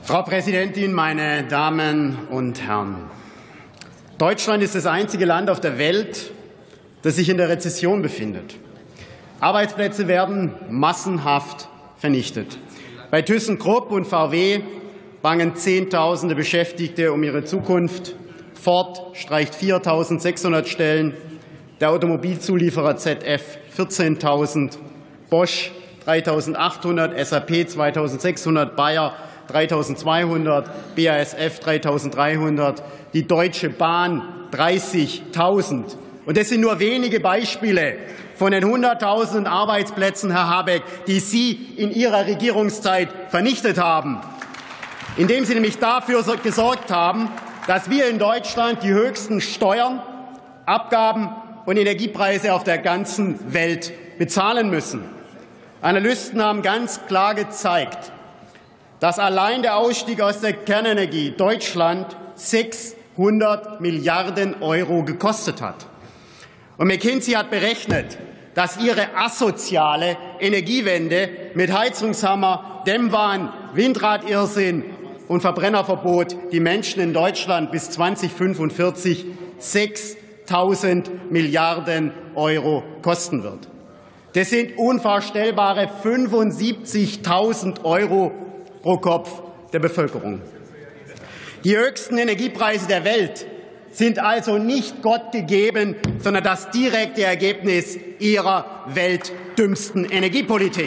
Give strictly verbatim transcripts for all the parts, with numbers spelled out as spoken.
Frau Präsidentin, meine Damen und Herren! Deutschland ist das einzige Land auf der Welt, das sich in der Rezession befindet. Arbeitsplätze werden massenhaft vernichtet. Bei ThyssenKrupp und V W bangen Zehntausende Beschäftigte um ihre Zukunft. Ford streicht viertausendsechshundert Stellen, der Automobilzulieferer Z F vierzehntausend, Bosch dreitausendachthundert, S A P zweitausendsechshundert, Bayer dreitausendzweihundert, B A S F dreitausenddreihundert, die Deutsche Bahn dreißigtausend. Und das sind nur wenige Beispiele von den Hunderttausenden Arbeitsplätzen, Herr Habeck, die Sie in Ihrer Regierungszeit vernichtet haben, indem Sie nämlich dafür gesorgt haben, dass wir in Deutschland die höchsten Steuern, Abgaben und Energiepreise auf der ganzen Welt bezahlen müssen. Analysten haben ganz klar gezeigt, dass allein der Ausstieg aus der Kernenergie Deutschland sechshundert Milliarden Euro gekostet hat. Und McKinsey hat berechnet, dass ihre asoziale Energiewende mit Heizungshammer, Dämmwahn, Windradirrsinn und Verbrennerverbot die Menschen in Deutschland bis zweitausendfünfundvierzig sechstausend Milliarden Euro kosten wird. Das sind unvorstellbare fünfundsiebzigtausend Euro pro Kopf der Bevölkerung. Die höchsten Energiepreise der Welt sind also nicht Gott gegeben, sondern das direkte Ergebnis Ihrer weltdümmsten Energiepolitik.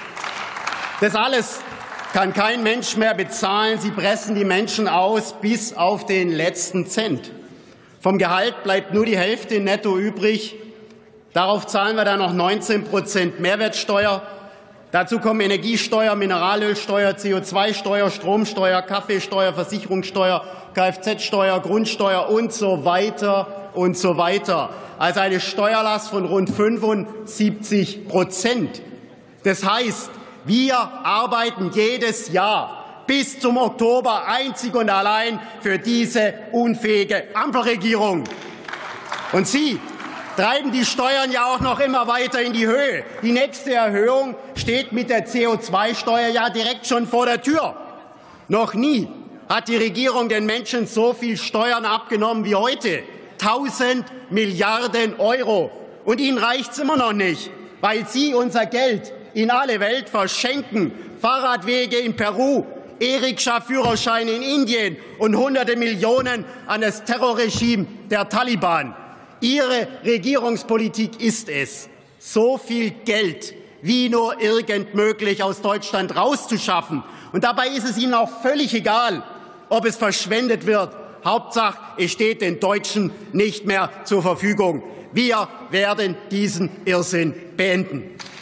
Das alles kann kein Mensch mehr bezahlen. Sie pressen die Menschen aus bis auf den letzten Cent. Vom Gehalt bleibt nur die Hälfte netto übrig. Darauf zahlen wir dann noch neunzehn Prozent Mehrwertsteuer. Dazu kommen Energiesteuer, Mineralölsteuer, C O zwei Steuer, Stromsteuer, Kaffeesteuer, Versicherungssteuer, Kfz-Steuer, Grundsteuer und so weiter und so weiter. Also eine Steuerlast von rund fünfundsiebzig Prozent. Das heißt, wir arbeiten jedes Jahr bis zum Oktober einzig und allein für diese unfähige Ampelregierung. Und Sie treiben die Steuern ja auch noch immer weiter in die Höhe. Die nächste Erhöhung steht mit der C O zwei Steuer ja direkt schon vor der Tür. Noch nie hat die Regierung den Menschen so viel Steuern abgenommen wie heute. Tausend Milliarden Euro. Und Ihnen reicht's immer noch nicht, weil Sie unser Geld in alle Welt verschenken. Fahrradwege in Peru, E-Rikscha-Führerscheine in Indien und hunderte Millionen an das Terrorregime der Taliban. Ihre Regierungspolitik ist es, so viel Geld wie nur irgend möglich aus Deutschland rauszuschaffen. Und dabei ist es Ihnen auch völlig egal, ob es verschwendet wird. Hauptsache, es steht den Deutschen nicht mehr zur Verfügung. Wir werden diesen Irrsinn beenden.